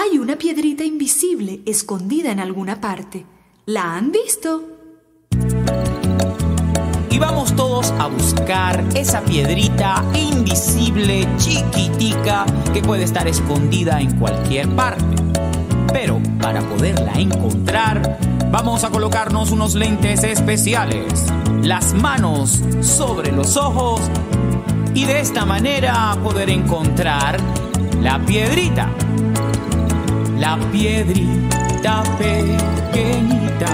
Hay una piedrita invisible escondida en alguna parte. ¿La han visto? Y vamos todos a buscar esa piedrita invisible, chiquitica, que puede estar escondida en cualquier parte. Pero para poderla encontrar, vamos a colocarnos unos lentes especiales, las manos sobre los ojos y de esta manera poder encontrar la piedrita. La piedrita pequeñita,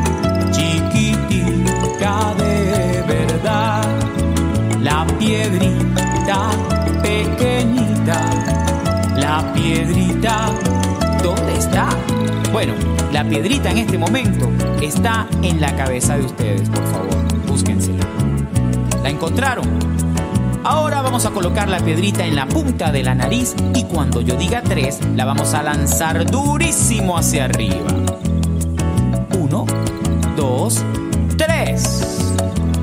chiquitica de verdad. La piedrita pequeñita, la piedrita, ¿dónde está? Bueno, la piedrita en este momento está en la cabeza de ustedes, por favor, búsquensela. ¿La encontraron? Ahora vamos a colocar la piedrita en la punta de la nariz y cuando yo diga 3, la vamos a lanzar durísimo hacia arriba. 1, 2, 3.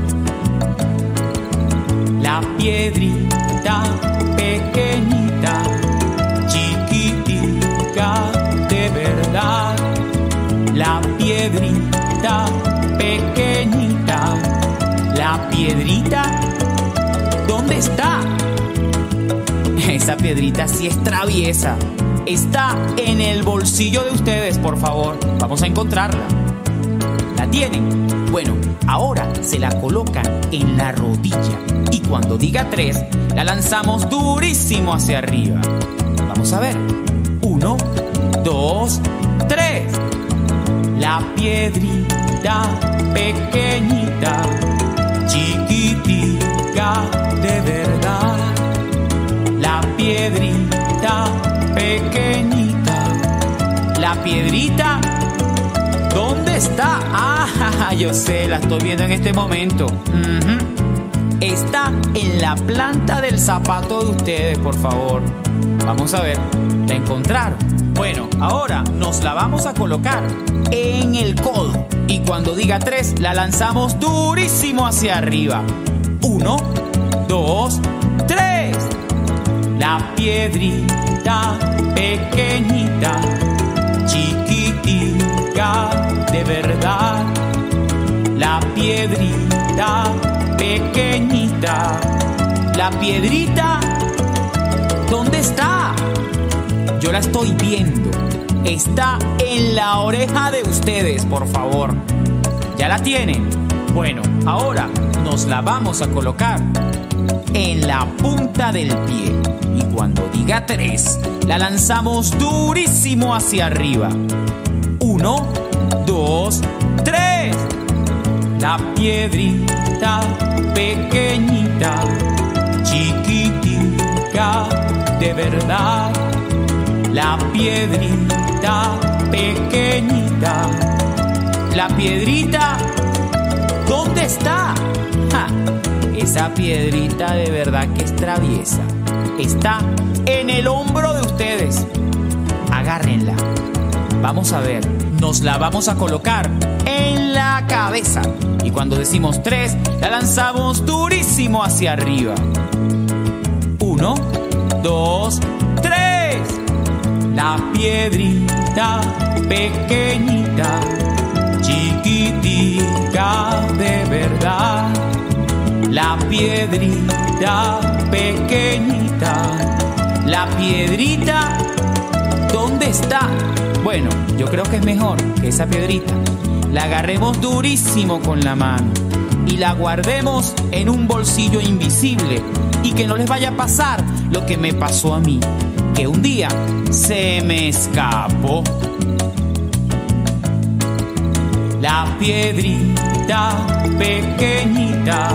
La piedrita pequeñita, chiquitica de verdad. La piedrita pequeñita, la piedrita, ¿dónde está? Esa piedrita sí es traviesa. Está en el bolsillo de ustedes, por favor. Vamos a encontrarla. ¿La tienen? Bueno, ahora se la colocan en la rodilla y cuando diga 3, la lanzamos durísimo hacia arriba. Vamos a ver. 1, 2, 3. La piedrita pequeñita, chiquitica de verdad. La piedrita pequeñita, la piedrita, ¿dónde está? Ah, yo sé, la estoy viendo en este momento. Está en la planta del zapato de ustedes, por favor. Vamos a ver, ¿la encontraron? Bueno, ahora nos la vamos a colocar en el codo y cuando diga 3, la lanzamos durísimo hacia arriba. 1, 2, 3. La piedrita pequeñita, chiquitica de verdad. La piedrita pequeñita, la piedrita, ¿dónde está? Yo la estoy viendo. Está en la oreja de ustedes, por favor. ¿Ya la tienen? Bueno, ahora nos la vamos a colocar en la punta del pie. Y cuando diga 3, la lanzamos durísimo hacia arriba. 1, 2, 3. La piedrita pequeñita, chiquitica de verdad. La piedrita pequeñita, la piedrita, ¿dónde está? ¡Ja! Esa piedrita de verdad que es traviesa. Está en el hombro de ustedes. Agárrenla. Vamos a ver, nos la vamos a colocar en la cabeza. Y cuando decimos 3, la lanzamos durísimo hacia arriba. 1, 2, 3. La piedrita pequeñita, chiquitica de verdad. La piedrita pequeñita, la piedrita, ¿dónde está? Bueno, yo creo que es mejor que esa piedrita la agarremos durísimo con la mano y la guardemos en un bolsillo invisible y que no les vaya a pasar lo que me pasó a mí, que un día se me escapó. La piedrita pequeñita,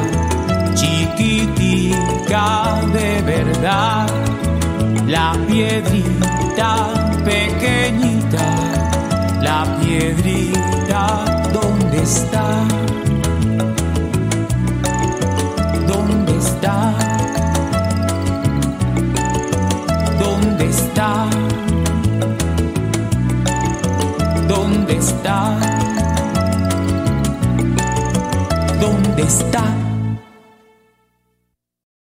chiquitica de verdad. La piedrita pequeñita, la piedrita, ¿dónde está?